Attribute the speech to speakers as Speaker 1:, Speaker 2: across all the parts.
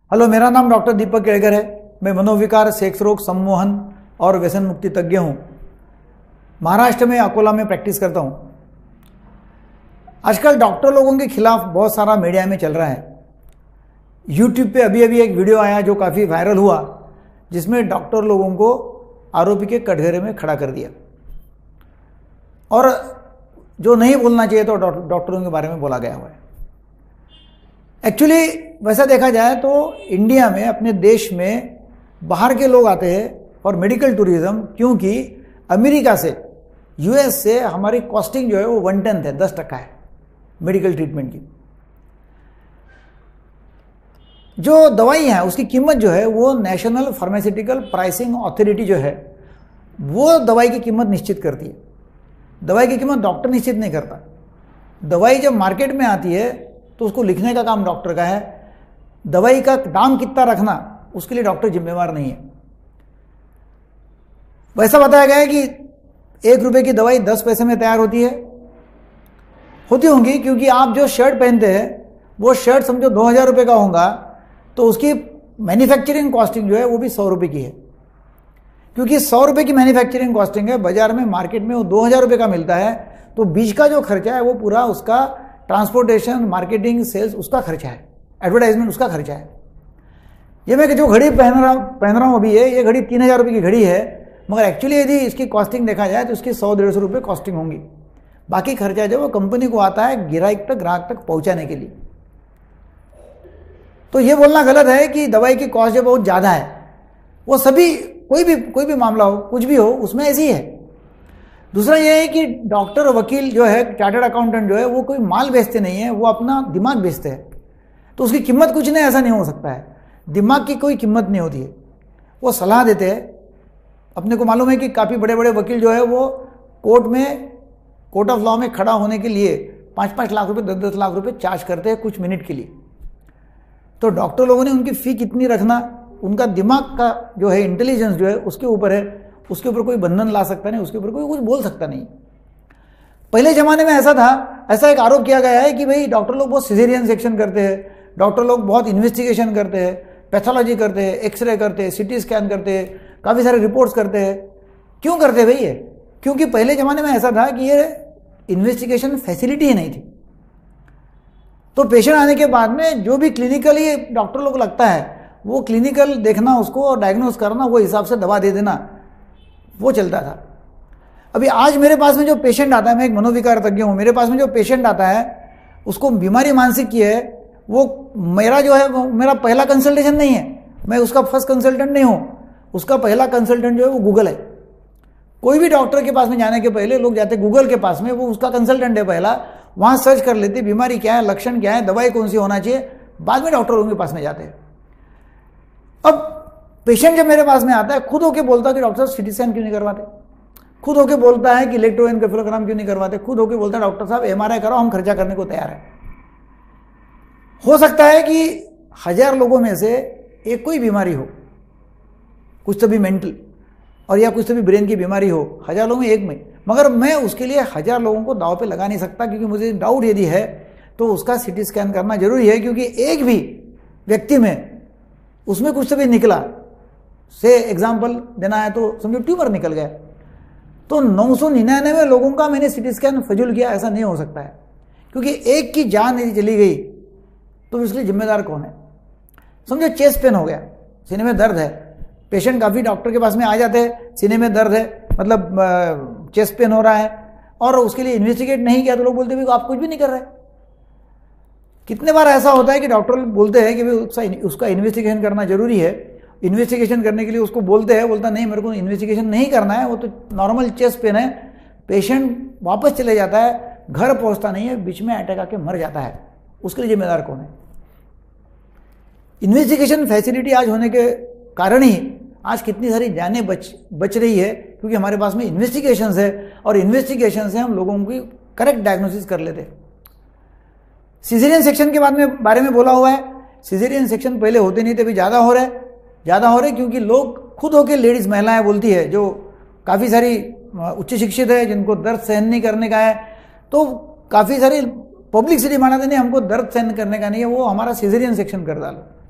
Speaker 1: Hello, मेरा नाम doctor दीपक केड़कर है। मैं मनोविकार, सेक्स रोग, सम्मोहन और व्यसन मुक्ति तज्ञ हूँ। महाराष्ट्र में अकोला में प्रैक्टिस करता हूँ। आजकल डॉक्टर लोगों के खिलाफ बहुत सारा मीडिया में चल रहा है। यूट्यूब पे अभी अभी एक वीडियो आया जो काफ़ी वायरल हुआ, जिसमें डॉक्टर लोगों को आरोपी के कटघरे में खड़ा कर दिया और जो नहीं बोलना चाहिए तो डॉक्टरों के बारे में बोला गया हुआ है। एक्चुअली वैसा देखा जाए तो इंडिया में, अपने देश में बाहर के लोग आते हैं और मेडिकल टूरिज्म, क्योंकि अमेरिका से, यूएस से हमारी कॉस्टिंग जो है वो 1/10 है, 10% है मेडिकल ट्रीटमेंट की। जो दवाई है उसकी कीमत जो है वो नेशनल फार्मास्यूटिकल प्राइसिंग अथॉरिटी जो है वो दवाई की कीमत निश्चित करती है। दवाई की कीमत डॉक्टर निश्चित नहीं करता। दवाई जब मार्केट में आती है तो उसको लिखने का काम डॉक्टर का है। दवाई का दाम कितना रखना उसके लिए डॉक्टर जिम्मेवार नहीं है। वैसा बताया गया है कि 1 रुपए की दवाई 10 पैसे में तैयार होती होंगी, क्योंकि आप जो शर्ट पहनते हैं वो शर्ट समझो 2000 रुपये का होगा तो उसकी मैन्युफैक्चरिंग कॉस्टिंग जो है वो भी 100 रुपये की है। क्योंकि 100 रुपये की मैन्युफैक्चरिंग कॉस्टिंग है, बाजार में मार्केट में वो 2000 रुपये का मिलता है, तो बीच का जो खर्चा है वो पूरा उसका ट्रांसपोर्टेशन, मार्केटिंग, सेल्स, उसका खर्चा है, एडवर्टाइजमेंट उसका खर्चा है। ये मैं जो घड़ी पहन रहा हूँ अभी, ये घड़ी 3000 रुपये की घड़ी है, मगर एक्चुअली यदि इसकी कॉस्टिंग देखा जाए तो इसकी 100-150 रुपये कॉस्टिंग होंगी। बाकी खर्चा जो वो कंपनी को आता है ग्राहक तक पहुँचाने के लिए। तो ये बोलना गलत है कि दवाई की कॉस्ट जो बहुत ज़्यादा है। वो सभी कोई भी मामला हो, कुछ भी हो, उसमें ऐसी है। दूसरा ये है कि डॉक्टर, वकील जो है, चार्टर्ड अकाउंटेंट जो है, वो कोई माल बेचते नहीं है, वो अपना दिमाग बेचते हैं। तो उसकी कीमत कुछ नहीं, ऐसा नहीं हो सकता है। दिमाग की कोई कीमत नहीं होती है। वो सलाह देते हैं। अपने को मालूम है कि काफ़ी बड़े बड़े वकील जो है वो कोर्ट ऑफ लॉ में खड़ा होने के लिए 5-5 लाख रुपए, 10-10 लाख रुपए चार्ज करते हैं कुछ मिनट के लिए। तो डॉक्टर लोगों ने उनकी फ़ी कितनी रखना, उनका दिमाग का जो है इंटेलिजेंस जो है उसके ऊपर है। उसके ऊपर कोई बंधन ला सकता नहीं, उसके ऊपर कोई कुछ बोल सकता नहीं। पहले ज़माने में ऐसा था, ऐसा एक आरोप किया गया है कि भाई डॉक्टर लोग बहुत सिजेरियन सेक्शन करते हैं, डॉक्टर लोग बहुत इन्वेस्टिगेशन करते हैं, पैथोलॉजी करते हैं, एक्सरे करते हैं, सीटी स्कैन करते हैं, काफ़ी सारे रिपोर्ट्स करते हैं। क्यों करते हैं भाई ये? क्योंकि पहले ज़माने में ऐसा था कि ये इन्वेस्टिगेशन फैसिलिटी ही नहीं थी। तो पेशेंट आने के बाद में जो भी क्लिनिकली डॉक्टर लोग लगता है वो क्लिनिकल देखना उसको और डायग्नोस करना, वो हिसाब से दवा दे देना, वो चलता था। अभी आज मेरे पास में जो पेशेंट आता है, मैं एक मनोविकार तज्ञ हूँ, मेरे पास में जो पेशेंट आता है उसको बीमारी मानसिक की है, वो मेरा जो है वो मेरा पहला कंसल्टेशन नहीं है, मैं उसका फर्स्ट कंसल्टेंट नहीं हूँ। उसका पहला कंसल्टेंट जो है वो गूगल है। कोई भी डॉक्टर के पास में जाने के पहले लोग जाते गूगल के पास में, वो उसका कंसल्टेंट है पहला, वहाँ सर्च कर लेते बीमारी क्या है, लक्षण क्या है, दवाई कौन सी होना चाहिए, बाद में डॉक्टर लोगों के पास में जाते हैं। अब पेशेंट जब मेरे पास में आता है खुद होके बोलता है कि डॉक्टर साहब सीटी स्कैन क्यों नहीं करवाते, खुद होके बोलता है कि इलेक्ट्रोएन्केफेलोग्राम क्यों नहीं करवाते, खुद होके बोलता है डॉक्टर साहब MRI कराओ, हम खर्चा करने को तैयार है। हो सकता है कि 1000 लोगों में से एक कोई बीमारी हो, कुछ तो भी मेंटल और या कुछ तो भी ब्रेन की बीमारी हो, 1000 लोगों में एक में, मगर मैं उसके लिए 1000 लोगों को दाव पे लगा नहीं सकता, क्योंकि मुझे डाउट यदि है तो उसका सीटी स्कैन करना जरूरी है। क्योंकि एक भी व्यक्ति में उसमें कुछ तो भी निकला, से एग्जाम्पल देना है तो समझो ट्यूमर निकल गया, तो 999 लोगों का मैंने सीटी स्कैन फजूल किया, ऐसा नहीं हो सकता है। क्योंकि एक की जान यदि चली गई तो इसलिए जिम्मेदार कौन है? समझो चेस्ट पेन हो गया, सीने में दर्द है, पेशेंट काफ़ी डॉक्टर के पास में आ जाते हैं, सीने में दर्द है, मतलब चेस्ट पेन हो रहा है, और उसके लिए इन्वेस्टिगेट नहीं किया तो लोग बोलते हैं आप कुछ भी नहीं कर रहे। कितने बार ऐसा होता है कि डॉक्टर बोलते हैं कि भाई उसका इन्वेस्टिगेशन करना जरूरी है, इन्वेस्टिगेशन करने के लिए उसको बोलते हैं, बोलता नहीं मेरे को इन्वेस्टिगेशन नहीं करना है, वो तो नॉर्मल चेस्ट पेन है। पेशेंट वापस चले जाता है, घर पहुंचता नहीं है, बीच में अटैक आके मर जाता है। उसके लिए जिम्मेदार कौन है? इन्वेस्टिगेशन फैसिलिटी आज होने के कारण ही आज कितनी सारी जानें बच रही है, क्योंकि हमारे पास में इन्वेस्टिगेशंस है, और इन्वेस्टिगेशन से हम लोगों की करेक्ट डायग्नोसिस कर लेते हैं। सिजेरियन सेक्शन के बारे में बोला हुआ है। सिजेरियन सेक्शन पहले होते नहीं थे, अभी ज़्यादा हो रहे क्योंकि लोग खुद होके, लेडीज़ महिलाएं बोलती है, जो काफ़ी सारी उच्च शिक्षित है, जिनको दर्द सहन नहीं करने का है, तो काफ़ी सारी पब्लिसिटी बनाते नहीं, हमको दर्द सहन करने का नहीं है, वो हमारा सिजेरियन सेक्शन कर डालो।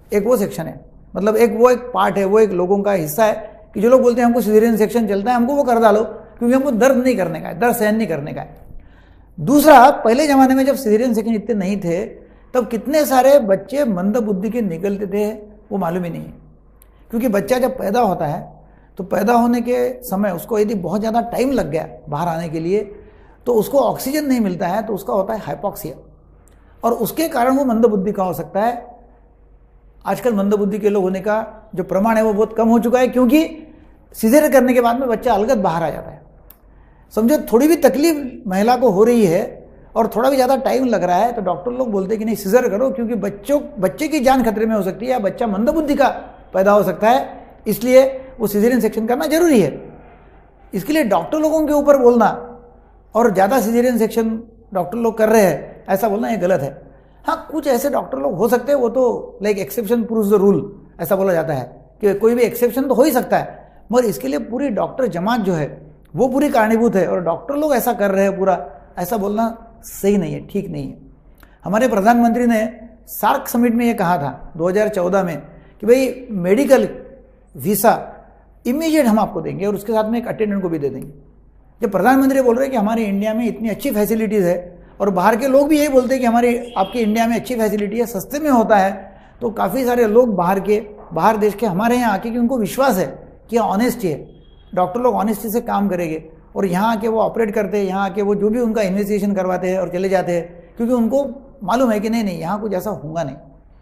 Speaker 1: एक वो सेक्शन है, मतलब वो एक पार्ट है, वो एक लोगों का हिस्सा है कि जो लोग बोलते हैं हमको सिजेरियन सेक्शन चलता है, हमको वो कर डालो, क्योंकि हमको दर्द नहीं करने का है, दर्द सहन नहीं करने का है। दूसरा, पहले ज़माने में जब सिजेरियन सेक्शन इतने नहीं थे, तब कितने सारे बच्चे मंदबुद्धि के निकलते थे वो मालूम ही नहीं है। क्योंकि बच्चा जब पैदा होता है तो पैदा होने के समय उसको यदि बहुत ज़्यादा टाइम लग गया बाहर आने के लिए, तो उसको ऑक्सीजन नहीं मिलता है, तो उसका होता है हाइपोक्सिया, और उसके कारण वो मंदबुद्धि का हो सकता है। आजकल मंदबुद्धि के लोग होने का जो प्रमाण है वो बहुत कम हो चुका है, क्योंकि सीजर करने के बाद में बच्चा अलगद बाहर आ जाता है। समझो थोड़ी भी तकलीफ महिला को हो रही है और थोड़ा भी ज़्यादा टाइम लग रहा है, तो डॉक्टर लोग बोलते हैं कि नहीं सीजर करो, क्योंकि बच्चे की जान खतरे में हो सकती है या बच्चा मंदबुद्धि का पैदा हो सकता है, इसलिए वो सीजरियन सेक्शन करना जरूरी है। इसके लिए डॉक्टर लोगों के ऊपर बोलना और ज़्यादा सीजरियन सेक्शन डॉक्टर लोग कर रहे हैं ऐसा बोलना ये गलत है। हाँ, कुछ ऐसे डॉक्टर लोग हो सकते हैं, वो तो like exception proves the rule ऐसा बोला जाता है कि कोई भी एक्सेप्शन तो हो ही सकता है, मगर इसके लिए पूरी डॉक्टर जमात जो है वो पूरी कारणीभूत है और डॉक्टर लोग ऐसा कर रहे हैं पूरा, ऐसा बोलना सही नहीं है, ठीक नहीं है। हमारे प्रधानमंत्री ने सार्क समिट में ये कहा था 2014 में कि भाई मेडिकल वीसा इमीडिएट हम आपको देंगे और उसके साथ में एक अटेंडेंट को भी दे देंगे। जब प्रधानमंत्री बोल रहे हैं कि हमारे इंडिया में इतनी अच्छी फैसिलिटीज़ है और बाहर के लोग भी यही बोलते हैं कि हमारे आपके इंडिया में अच्छी फैसिलिटी है, सस्ते में होता है, तो काफ़ी सारे लोग बाहर देश के हमारे यहाँ आके कि उनको विश्वास है कि ऑनेस्टी है, डॉक्टर लोग ऑनेस्टी से काम करेंगे और यहाँ आके वो ऑपरेट करते हैं, यहाँ आके वो जो भी उनका इन्वेस्टिगेशन करवाते हैं और चले जाते हैं, क्योंकि उनको मालूम है कि नहीं यहाँ कुछ ऐसा होगा नहीं।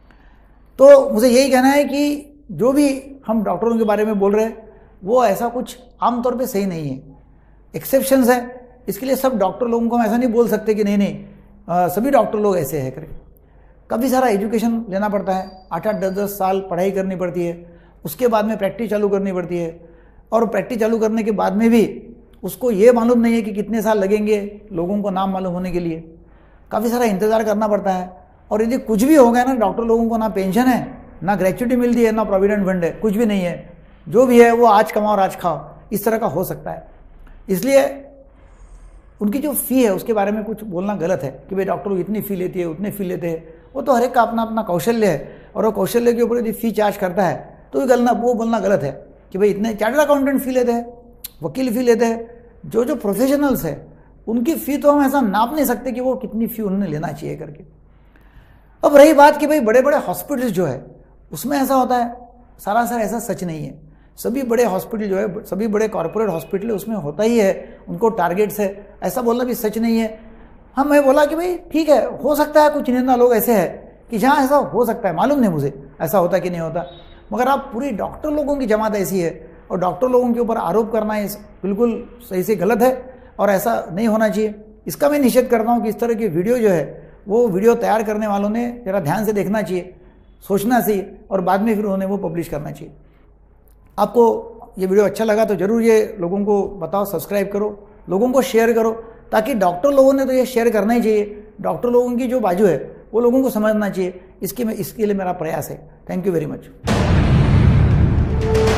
Speaker 1: तो मुझे यही कहना है कि जो भी हम डॉक्टरों के बारे में बोल रहे हैं वो ऐसा कुछ आमतौर पे सही नहीं है, एक्सेप्शंस है। इसके लिए सब डॉक्टर लोगों को हम ऐसा नहीं बोल सकते कि नहीं सभी डॉक्टर लोग ऐसे हैं करके। काफ़ी सारा एजुकेशन लेना पड़ता है, 8-8, 10-10 साल पढ़ाई करनी पड़ती है, उसके बाद में प्रैक्टिस चालू करनी पड़ती है, और प्रैक्टिस चालू करने के बाद में भी उसको ये मालूम नहीं है कि कितने साल लगेंगे लोगों को नाम मालूम होने के लिए, काफ़ी सारा इंतज़ार करना पड़ता है। और यदि कुछ भी हो गया ना, डॉक्टर लोगों को ना पेंशन है, ना ग्रेच्युटी मिलती है, ना प्रोविडेंट फंड है, कुछ भी नहीं है, जो भी है वो आज कमाओ और आज खाओ, इस तरह का हो सकता है। इसलिए उनकी जो फ़ी है उसके बारे में कुछ बोलना गलत है कि भाई डॉक्टर लोग इतनी फ़ी लेती है, उतनी फ़ी लेते हैं, वो तो हर एक का अपना अपना कौशल्य है, और वो कौशल्य के ऊपर यदि फ़ी चार्ज करता है तो वो बोलना गलत है कि भाई इतने चार्टर्ड अकाउंटेंट फ़ी लेते हैं, वकील फ़ी लेते हैं। जो प्रोफेशनल्स है उनकी फ़ी तो हम ऐसा नाप नहीं सकते कि वो कितनी फ़ी उन्हें लेना चाहिए करके। अब रही बात कि भाई बड़े बड़े हॉस्पिटल्स जो है उसमें ऐसा होता है, सरासर ऐसा सच नहीं है। सभी बड़े हॉस्पिटल जो है, सभी बड़े कॉर्पोरेट हॉस्पिटल उसमें होता ही है, उनको टारगेट्स है, ऐसा बोलना भी सच नहीं है। हम मैं बोला कि भाई ठीक है, हो सकता है कुछ चुनिंदा लोग ऐसे हैं कि जहाँ ऐसा हो सकता है, मालूम नहीं मुझे ऐसा होता कि नहीं होता, मगर आप पूरी डॉक्टर लोगों की जमात ऐसी है और डॉक्टर लोगों के ऊपर आरोप करना बिल्कुल सही से गलत है और ऐसा नहीं होना चाहिए। इसका मैं निषेध करता हूँ कि इस तरह की वीडियो जो है वो वीडियो तैयार करने वालों ने ज़रा ध्यान से देखना चाहिए, सोचना चाहिए और बाद में फिर उन्हें वो पब्लिश करना चाहिए। आपको ये वीडियो अच्छा लगा तो ज़रूर ये लोगों को बताओ, सब्सक्राइब करो, लोगों को शेयर करो, ताकि डॉक्टर लोगों ने तो ये शेयर करना ही चाहिए, डॉक्टर लोगों की जो बाजू है वो लोगों को समझना चाहिए। इसके लिए मेरा प्रयास है। Thank you very much.